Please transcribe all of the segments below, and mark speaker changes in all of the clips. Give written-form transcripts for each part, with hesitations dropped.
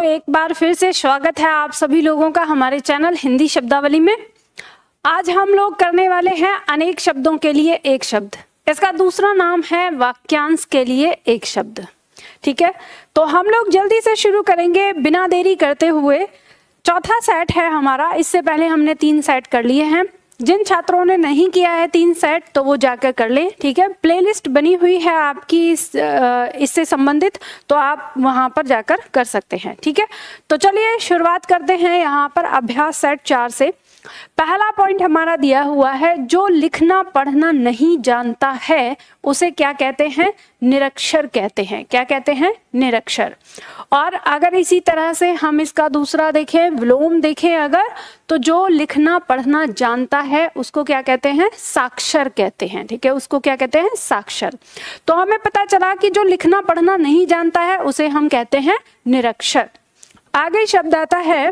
Speaker 1: एक बार फिर से स्वागत है आप सभी लोगों का हमारे चैनल हिंदी शब्दावली में। आज हम लोग करने वाले हैं अनेक शब्दों के लिए एक शब्द। इसका दूसरा नाम है वाक्यांश के लिए एक शब्द। ठीक है, तो हम लोग जल्दी से शुरू करेंगे बिना देरी करते हुए। चौथा सेट है हमारा, इससे पहले हमने 3 सेट कर लिए हैं। जिन छात्रों ने नहीं किया है 3 सेट तो वो जाकर कर लें। ठीक है, प्लेलिस्ट बनी हुई है आपकी इससे संबंधित, तो आप वहां पर जाकर कर सकते हैं। ठीक है, तो चलिए शुरुआत करते हैं यहाँ पर अभ्यास सेट 4 से। पहला पॉइंट हमारा दिया हुआ है, जो लिखना पढ़ना नहीं जानता है उसे क्या कहते हैं? निरक्षर कहते हैं। क्या कहते हैं? निरक्षर। और अगर इसी तरह से हम इसका दूसरा देखें, विलोम देखें अगर, तो जो लिखना पढ़ना जानता है उसको क्या कहते हैं? साक्षर कहते हैं। ठीक है, उसको क्या कहते हैं? साक्षर। तो हमें पता चला कि जो लिखना पढ़ना नहीं जानता है उसे हम कहते हैं निरक्षर। आगे शब्द आता है,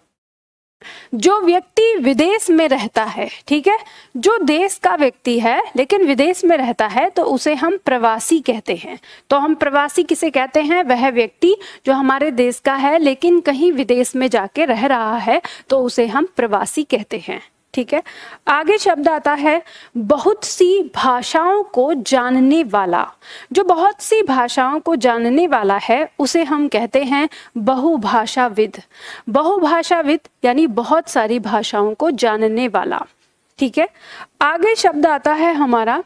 Speaker 1: जो व्यक्ति विदेश में रहता है। ठीक है, जो देश का व्यक्ति है लेकिन विदेश में रहता है तो उसे हम प्रवासी कहते हैं। तो हम प्रवासी किसे कहते हैं? वह व्यक्ति जो हमारे देश का है लेकिन कहीं विदेश में जाके रह रहा है तो उसे हम प्रवासी कहते हैं। ठीक है, आगे शब्द आता है, बहुत सी भाषाओं को जानने वाला। जो बहुत सी भाषाओं को जानने वाला है उसे हम कहते हैं बहुभाषाविद। बहुभाषाविद यानी बहुत सारी भाषाओं को जानने वाला। ठीक है, आगे शब्द आता है हमारा,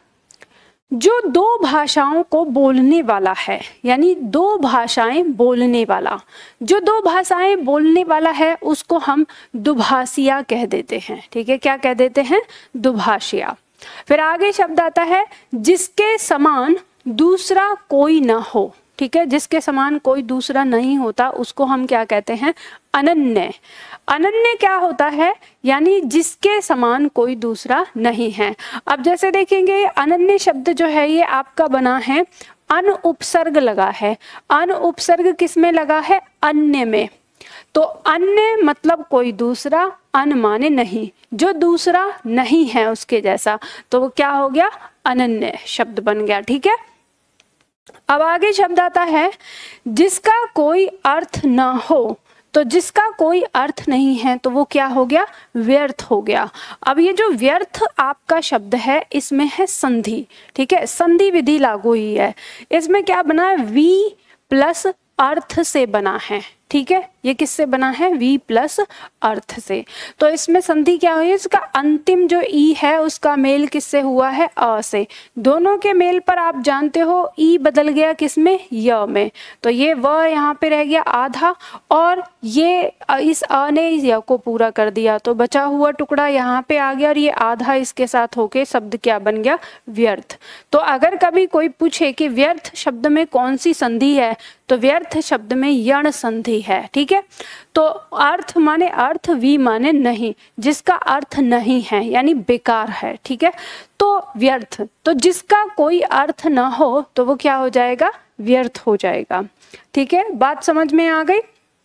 Speaker 1: जो 2 भाषाओं को बोलने वाला है, यानी 2 भाषाएं बोलने वाला। जो 2 भाषाएं बोलने वाला है उसको हम दुभाषिया कह देते हैं। ठीक है, क्या कह देते हैं? दुभाषिया। फिर आगे शब्द आता है, जिसके समान दूसरा कोई ना हो। ठीक है, जिसके समान कोई दूसरा नहीं होता उसको हम क्या कहते हैं? अनन्य। अनन्य क्या होता है? यानी जिसके समान कोई दूसरा नहीं है। अब जैसे देखेंगे, अनन्य शब्द जो है ये आपका बना है, अन उपसर्ग लगा है। अन उपसर्ग किस में लगा है? अन्य में। तो अन्य मतलब कोई दूसरा, अन माने नहीं, जो दूसरा नहीं है उसके जैसा, तो वो क्या हो गया? अनन्य शब्द बन गया। ठीक है, अब आगे शब्द आता है, जिसका कोई अर्थ ना हो। तो जिसका कोई अर्थ नहीं है तो वो क्या हो गया? व्यर्थ हो गया। अब ये जो व्यर्थ आपका शब्द है इसमें है संधि। ठीक है, संधि विधि लागू हुई है। इसमें क्या बना है? वी प्लस अर्थ से बना है। ठीक है, ये किससे बना है? वी प्लस अर्थ से। तो इसमें संधि क्या हुई? इसका अंतिम जो ई है उसका मेल किससे हुआ है? अ से। दोनों के मेल पर आप जानते हो ई बदल गया किसमें? य में। तो ये व यहाँ पे रह गया आधा और ये इस अ ने य को पूरा कर दिया, तो बचा हुआ टुकड़ा यहाँ पे आ गया और ये आधा इसके साथ होके शब्द क्या बन गया? व्यर्थ। तो अगर कभी कोई पूछे कि व्यर्थ शब्द में कौन सी संधि है तो व्यर्थ शब्द में यण संधि है। ठीक है, तो अर्थ माने अर्थ, वी माने नहीं, जिसका अर्थ नहीं है यानी बेकार है। ठीक है, तो व्यर्थ, तो जिसका कोई अर्थ ना हो तो वो क्या हो जाएगा? व्यर्थ हो जाएगा। ठीक है, बात समझ में आ गई?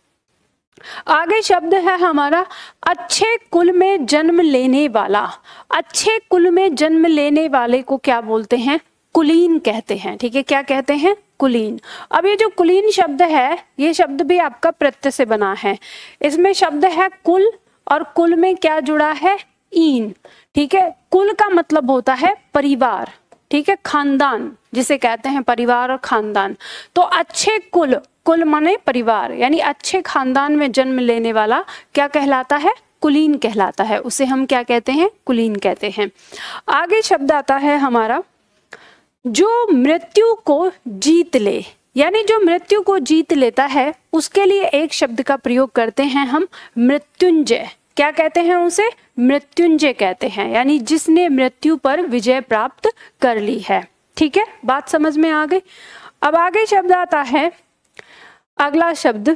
Speaker 1: आगे शब्द है हमारा, अच्छे कुल में जन्म लेने वाला। अच्छे कुल में जन्म लेने वाले को क्या बोलते हैं? कुलीन कहते हैं। ठीक है, क्या कहते हैं? कुलीन। अब ये जो कुलीन शब्द है ये शब्द भी आपका प्रत्यय से बना है। इसमें शब्द है कुल और कुल में क्या जुड़ा है? ईन। ठीक है, कुल का मतलब होता है परिवार। ठीक है, खानदान जिसे कहते हैं, परिवार और खानदान। तो अच्छे कुल, कुल माने परिवार, यानी अच्छे खानदान में जन्म लेने वाला क्या कहलाता है? कुलीन कहलाता है। उसे हम क्या कहते हैं? कुलीन कहते हैं। आगे शब्द आता है हमारा, जो मृत्यु को जीत ले, यानी जो मृत्यु को जीत लेता है उसके लिए एक शब्द का प्रयोग करते हैं हम, मृत्युंजय। क्या कहते हैं उसे? मृत्युंजय कहते हैं, यानी जिसने मृत्यु पर विजय प्राप्त कर ली है। ठीक है, बात समझ में आ गई? अब आगे शब्द आता है, अगला शब्द,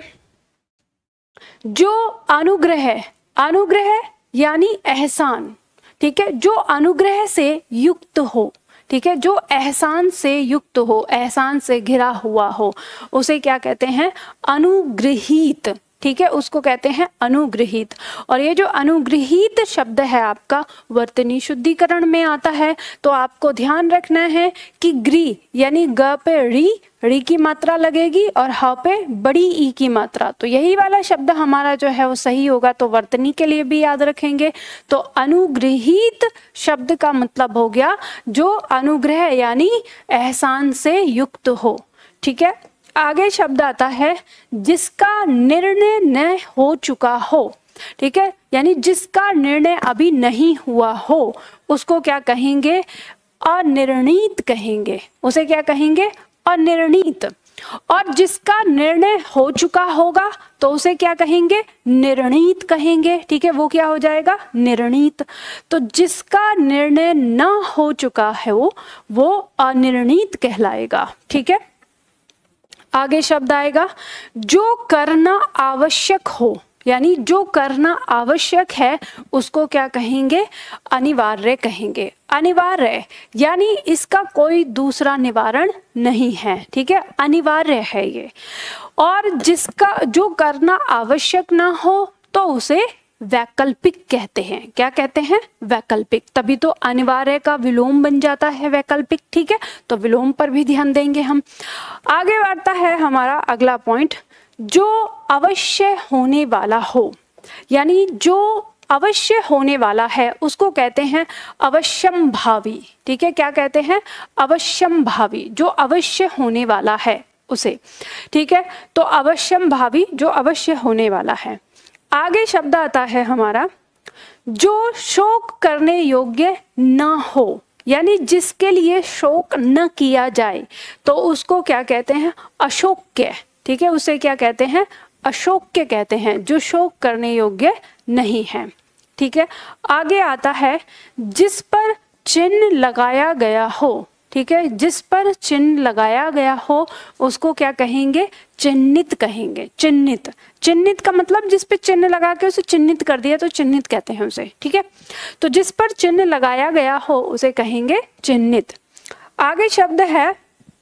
Speaker 1: जो अनुग्रह। अनुग्रह यानी एहसान। ठीक है, जो अनुग्रह से युक्त हो। ठीक है, जो एहसान से युक्त हो, एहसान से घिरा हुआ हो, उसे क्या कहते हैं? अनुगृहीत। ठीक है, उसको कहते हैं अनुगृहीत। और ये जो अनुगृहीत शब्द है आपका वर्तनी शुद्धिकरण में आता है। तो आपको ध्यान रखना है कि ग्री यानी ग पे री की मात्रा लगेगी और ह पे बड़ी ई की मात्रा, तो यही वाला शब्द हमारा जो है वो सही होगा। तो वर्तनी के लिए भी याद रखेंगे। तो अनुगृहीत शब्द का मतलब हो गया जो अनुग्रह यानी एहसान से युक्त हो। ठीक है, आगे शब्द आता है जिसका निर्णय न हो चुका हो। ठीक है, यानी जिसका निर्णय अभी नहीं हुआ हो उसको क्या कहेंगे? अनिर्णीत कहेंगे। उसे क्या कहेंगे? अनिर्णीत। और जिसका निर्णय हो चुका होगा तो उसे क्या कहेंगे? निर्णीत कहेंगे। ठीक है, वो क्या हो जाएगा? निर्णीत। तो जिसका निर्णय न हो चुका है वो अनिर्णीत कहलाएगा। ठीक है, आगे शब्द आएगा जो करना आवश्यक हो, यानी जो करना आवश्यक है उसको क्या कहेंगे? अनिवार्य कहेंगे। अनिवार्य यानी इसका कोई दूसरा निवारण नहीं है। ठीक है, अनिवार्य है ये। और जिसका जो करना आवश्यक ना हो तो उसे वैकल्पिक कहते हैं। क्या कहते हैं? वैकल्पिक। तभी तो अनिवार्य का विलोम बन जाता है वैकल्पिक। ठीक है, तो विलोम पर भी ध्यान देंगे हम। आगे बढ़ता है हमारा अगला पॉइंट, जो अवश्य होने वाला हो, यानी जो अवश्य होने वाला है उसको कहते हैं अवश्यंभावी। ठीक है, क्या कहते हैं? अवश्यंभावी, जो अवश्य होने वाला है उसे। ठीक है, तो अवश्यंभावी जो अवश्य होने वाला है। आगे शब्द आता है हमारा जो शोक करने योग्य न हो, यानी जिसके लिए शोक न किया जाए तो उसको क्या कहते हैं? अशोक्य। ठीक है, उसे क्या कहते हैं? अशोक्य कहते हैं, जो शोक करने योग्य नहीं है। ठीक है, आगे आता है जिस पर चिन्ह लगाया गया हो। ठीक है, जिस पर चिन्ह लगाया गया हो उसको क्या कहेंगे? चिन्हित कहेंगे। चिन्हित। चिन्हित का मतलब जिस पे चिन्ह लगा के उसे चिन्हित कर दिया तो चिन्हित कहते हैं उसे। ठीक है, तो जिस पर चिन्ह लगाया गया हो उसे कहेंगे चिन्हित। आगे शब्द है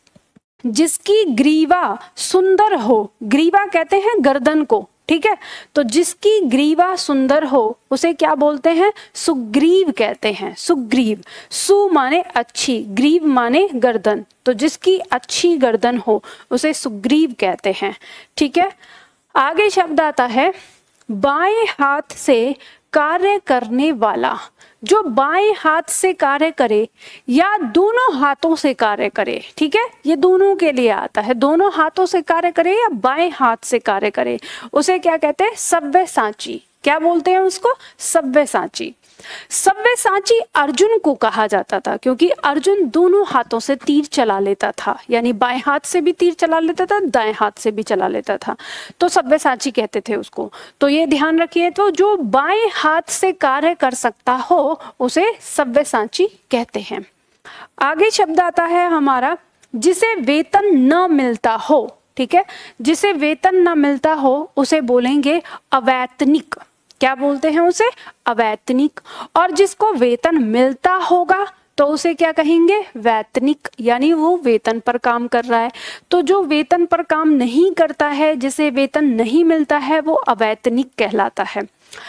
Speaker 1: जिसकी ग्रीवा सुंदर हो। ग्रीवा कहते हैं गर्दन को। ठीक है, तो जिसकी ग्रीवा सुंदर हो उसे क्या बोलते हैं? सुग्रीव कहते हैं। सुग्रीव। सु माने अच्छी, ग्रीव माने गर्दन, तो जिसकी अच्छी गर्दन हो उसे सुग्रीव कहते हैं। ठीक है, आगे शब्द आता है बाएं हाथ से कार्य करने वाला। जो बाएं हाथ से कार्य करे या दोनों हाथों से कार्य करे। ठीक है, ये दोनों के लिए आता है। दोनों हाथों से कार्य करे या बाएं हाथ से कार्य करे उसे क्या कहते हैं? सव्यसाची। क्या बोलते हैं उसको? सव्यसाची। सव्यसाची अर्जुन को कहा जाता था क्योंकि अर्जुन दोनों हाथों से तीर चला लेता था, यानी बाएं हाथ से भी तीर चला लेता था, दाएं हाथ से भी चला लेता था, तो सव्यसाची कहते थे उसको। तो ये ध्यान रखिए, तो जो बाएं हाथ से कार्य कर सकता हो उसे सव्यसाची कहते हैं। आगे शब्द आता है हमारा जिसे वेतन न मिलता हो। ठीक है, जिसे वेतन न मिलता हो उसे बोलेंगे अवैतनिक। क्या बोलते हैं उसे? अवैतनिक। और जिसको वेतन मिलता होगा तो उसे क्या कहेंगे? वैतनिक, यानी वो वेतन पर काम कर रहा है। तो जो वेतन पर काम नहीं करता है, जिसे वेतन नहीं मिलता है, वो अवैतनिक कहलाता है।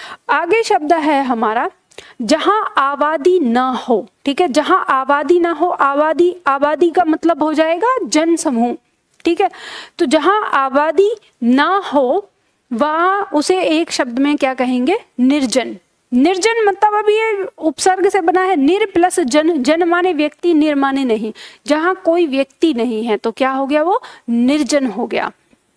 Speaker 1: आगे शब्द है हमारा जहां आबादी ना हो। ठीक है, जहां आबादी ना हो, आबादी, आबादी का मतलब हो जाएगा जन समूह। ठीक है, तो जहां आबादी ना हो वहां उसे एक शब्द में क्या कहेंगे? निर्जन। निर्जन मतलब अभी ये उपसर्ग से बना है, निर प्लस जन। जन माने व्यक्ति, निर माने नहीं। जहां कोई व्यक्ति नहीं है तो क्या हो गया? वो निर्जन हो गया।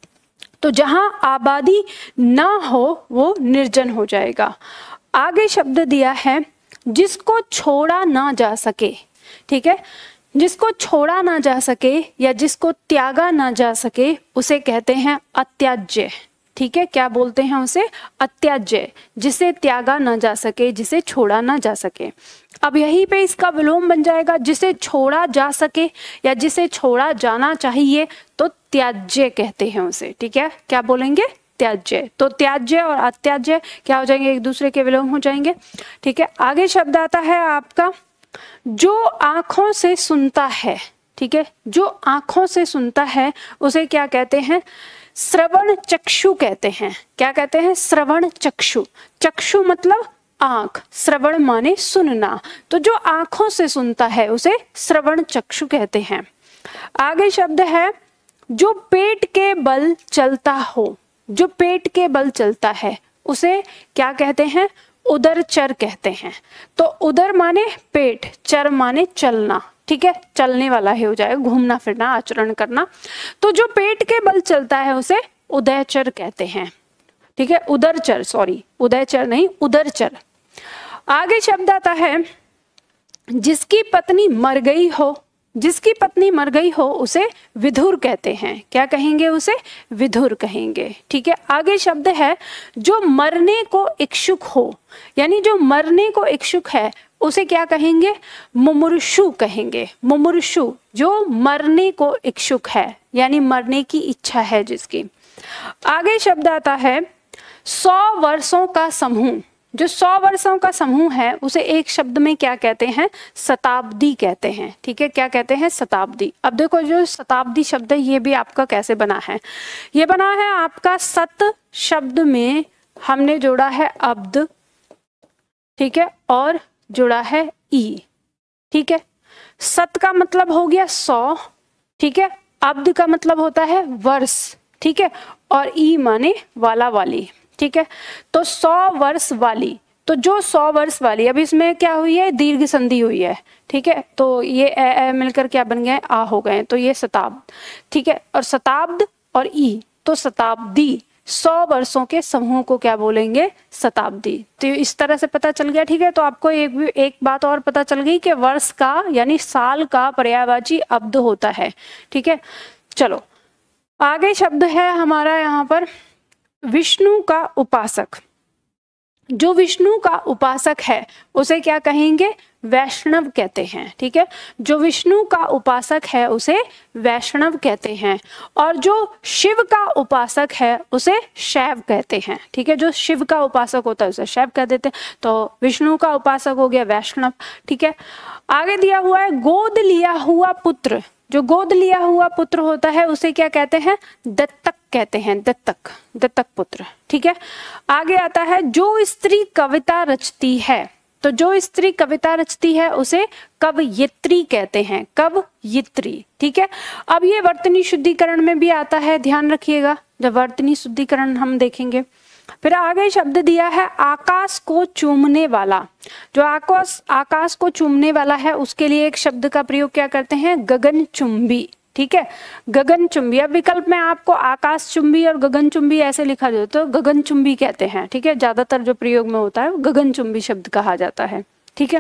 Speaker 1: तो जहां आबादी ना हो वो निर्जन हो जाएगा। आगे शब्द दिया है जिसको छोड़ा ना जा सके। ठीक है, जिसको छोड़ा ना जा सके या जिसको त्यागा ना जा सके उसे कहते हैं अत्याज्य। ठीक है, क्या बोलते हैं उसे? अत्याज्य। जिसे त्यागा ना जा सके, जिसे छोड़ा ना जा सके। अब यहीं पे इसका विलोम बन जाएगा, जिसे छोड़ा जा सके या जिसे छोड़ा जाना चाहिए तो त्याज्य कहते हैं उसे। ठीक है, क्या बोलेंगे? त्याज्य। तो त्याज्य और अत्याज्य क्या हो जाएंगे? एक दूसरे के विलोम हो जाएंगे। ठीक है, आगे शब्द आता है आपका जो आंखों से सुनता है। ठीक है, जो आंखों से सुनता है उसे क्या कहते हैं? श्रवण चक्षु कहते हैं। क्या कहते हैं? श्रवण चक्षु। चक्षु मतलब आंख, श्रवण माने सुनना, तो जो आंखों से सुनता है उसे श्रवण चक्षु कहते हैं। आगे शब्द है जो पेट के बल चलता हो। जो पेट के बल चलता है उसे क्या कहते हैं? उदरचर कहते हैं। तो उदर माने पेट, चर माने चलना, ठीक है, चलने वाला ही हो जाएगा, घूमना फिरना, आचरण करना। तो जो पेट के बल चलता है उसे उदयचर कहते हैं, ठीक है, उदरचर, सॉरी उदयचर नहीं, उदरचर। आगे शब्द आता है जिसकी पत्नी मर गई हो। जिसकी पत्नी मर गई हो उसे विधुर कहते हैं। क्या कहेंगे? उसे विधुर कहेंगे, ठीक है। आगे शब्द है जो मरने को इच्छुक हो, यानी जो मरने को इच्छुक है उसे क्या कहेंगे? मुमुर्षु कहेंगे। मुमुर्षु, जो मरने को इच्छुक है, यानी मरने की इच्छा है जिसकी। आगे शब्द आता है 100 वर्षों का समूह। जो 100 वर्षों का समूह है उसे एक शब्द में क्या कहते हैं? शताब्दी कहते हैं, ठीक है। क्या कहते हैं? शताब्दी। अब देखो जो शताब्दी शब्द है ये भी आपका कैसे बना है? ये बना है आपका सत शब्द में हमने जोड़ा है अब्द, ठीक है, और जुड़ा है ई, ठीक है। सत का मतलब हो गया 100, ठीक है, अब्द का मतलब होता है वर्ष, ठीक है, और ई माने वाला वाली, ठीक है। तो 100 वर्ष वाली, तो जो 100 वर्ष वाली, अब इसमें क्या हुई है? दीर्घ संधि हुई है, ठीक है, तो ये ए मिलकर क्या बन गए? आ हो गए, तो ये शताब्द, ठीक है। और शताब्द और ई, तो शताब्दी, 100 वर्षों के समूह को क्या बोलेंगे? शताब्दी। तो इस तरह से पता चल गया, ठीक है। तो आपको एक बात और पता चल गई कि वर्ष का यानी साल का पर्यायवाची अब्द होता है, ठीक है। चलो आगे शब्द है हमारा यहाँ पर विष्णु का उपासक। जो विष्णु का उपासक है उसे क्या कहेंगे? वैष्णव कहते हैं, ठीक है। जो विष्णु का उपासक है उसे वैष्णव कहते हैं, और जो शिव का उपासक है उसे शैव कहते हैं, ठीक है। जो शिव का उपासक होता है उसे शैव कह देते हैं। तो विष्णु का उपासक हो गया वैष्णव, ठीक है। आगे दिया हुआ है गोद लिया हुआ पुत्र। जो गोद लिया हुआ पुत्र होता है उसे क्या कहते हैं? दत्तक कहते हैं, दत्तक, दत्तक पुत्र, ठीक है। आगे आता है जो स्त्री कविता रचती है। तो जो स्त्री कविता रचती है उसे कवयित्री कहते हैं, कवयित्री, ठीक है। अब ये वर्तनी शुद्धिकरण में भी आता है, ध्यान रखिएगा जब वर्तनी शुद्धिकरण हम देखेंगे। फिर आगे शब्द दिया है आकाश को चूमने वाला। जो आकाश को चूमने वाला है उसके लिए एक शब्द का प्रयोग क्या करते हैं? गगनचुंबी, ठीक है, गगनचुंबी। अब विकल्प में आपको आकाश चुंबी और गगनचुंबी ऐसे लिखा जाए तो गगनचुंबी कहते हैं, ठीक है। ज्यादातर जो प्रयोग में होता है वो गगनचुंबी शब्द कहा जाता है, ठीक है।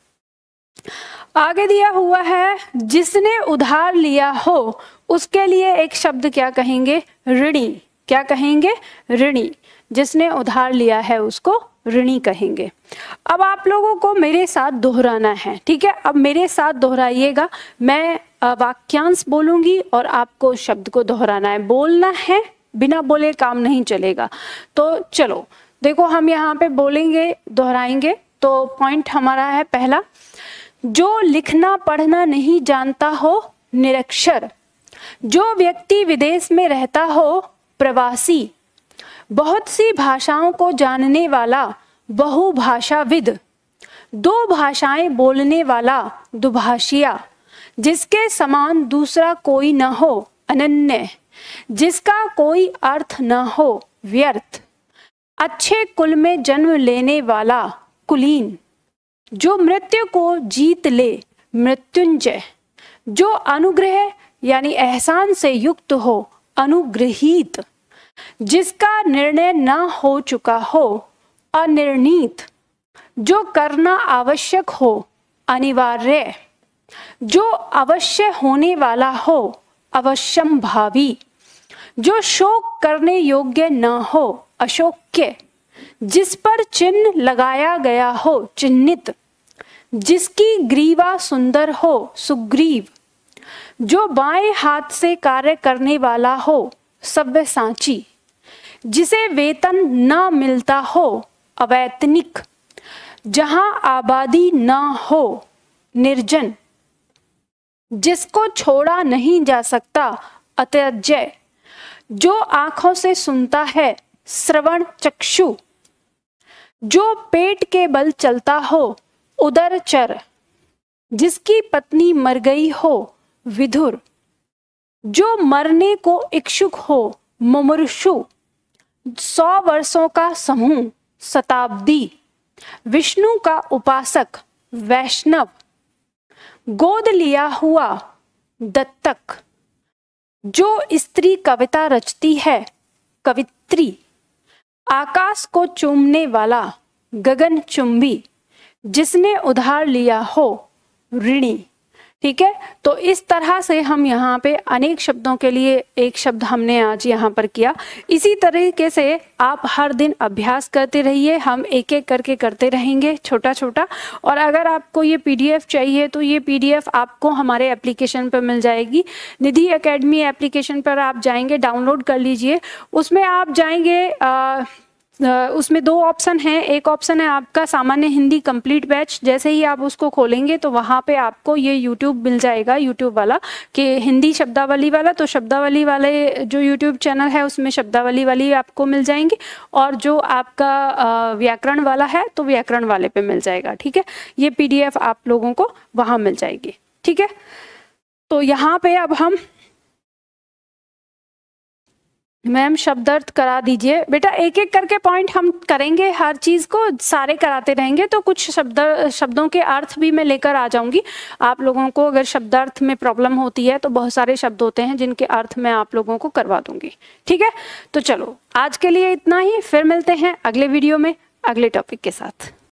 Speaker 1: आगे दिया हुआ है जिसने उधार लिया हो उसके लिए एक शब्द क्या कहेंगे? ऋणी। क्या कहेंगे? ऋणी। जिसने उधार लिया है उसको ऋणी कहेंगे। अब आप लोगों को मेरे साथ दोहराना है, ठीक है। अब मेरे साथ दोहराइएगा, मैं वाक्यांश बोलूंगी और आपको शब्द को दोहराना है, बोलना है, बिना बोले काम नहीं चलेगा। तो चलो देखो हम यहाँ पे बोलेंगे, दोहराएंगे। तो पॉइंट हमारा है पहला, जो लिखना पढ़ना नहीं जानता हो निरक्षर। जो व्यक्ति विदेश में रहता हो प्रवासी। बहुत सी भाषाओं को जानने वाला बहुभाषाविद। 2 भाषाएं बोलने वाला दुभाषिया। जिसके समान दूसरा कोई न हो अनन्य। जिसका कोई अर्थ न हो व्यर्थ। अच्छे कुल में जन्म लेने वाला कुलीन। जो मृत्यु को जीत ले मृत्युंजय। जो अनुग्रह यानी एहसान से युक्त हो अनुग्रहीत। जिसका निर्णय न हो चुका हो अनिर्णीत। जो करना आवश्यक हो अनिवार्य। जो अवश्य होने वाला हो अवश्यंभावी। जो शोक करने योग्य न हो अशोक्य। जिस पर चिन्ह लगाया गया हो चिन्हित। जिसकी ग्रीवा सुंदर हो सुग्रीव। जो बाएं हाथ से कार्य करने वाला हो सव्यसाची। जिसे वेतन न मिलता हो अवैतनिक। जहां आबादी न हो निर्जन। जिसको छोड़ा नहीं जा सकता अत्यज्य। जो आंखों से सुनता है श्रवण चक्षु, जो पेट के बल चलता हो उदरचर, जिसकी पत्नी मर गई हो विधुर, जो मरने को इच्छुक हो मुमुर्षु, 100 वर्षों का समूह शताब्दी, विष्णु का उपासक वैष्णव, गोद लिया हुआ दत्तक, जो स्त्री कविता रचती है कवित्री, आकाश को चूमने वाला गगन चुंबी, जिसने उधार लिया हो ऋणी। ठीक है, तो इस तरह से हम यहाँ पे अनेक शब्दों के लिए एक शब्द हमने आज यहाँ पर किया। इसी तरीके से आप हर दिन अभ्यास करते रहिए, हम एक एक करके करते रहेंगे छोटा छोटा। और अगर आपको ये पीडीएफ चाहिए तो ये पीडीएफ आपको हमारे एप्लीकेशन पर मिल जाएगी। निधि एकेडमी एप्लीकेशन पर आप जाएंगे, डाउनलोड कर लीजिए। उसमें आप जाएंगे उसमें 2 ऑप्शन हैं। एक ऑप्शन है आपका सामान्य हिंदी कंप्लीट बैच। जैसे ही आप उसको खोलेंगे तो वहाँ पे आपको ये यूट्यूब मिल जाएगा, यूट्यूब वाला कि हिंदी शब्दावली वाला। तो शब्दावली वाले जो यूट्यूब चैनल है उसमें शब्दावली वाली आपको मिल जाएंगी, और जो आपका व्याकरण वाला है तो व्याकरण वाले पे मिल जाएगा। ठीक है, ये पीडीएफ आप लोगों को वहाँ मिल जाएगी। ठीक है, तो यहाँ पे अब हम मैम शब्दार्थ करा दीजिए। बेटा एक एक करके पॉइंट हम करेंगे, हर चीज को सारे कराते रहेंगे तो कुछ शब्दों के अर्थ भी मैं लेकर आ जाऊंगी। आप लोगों को अगर शब्दार्थ में प्रॉब्लम होती है तो बहुत सारे शब्द होते हैं जिनके अर्थ मैं आप लोगों को करवा दूंगी। ठीक है, तो चलो आज के लिए इतना ही, फिर मिलते हैं अगले वीडियो में अगले टॉपिक के साथ।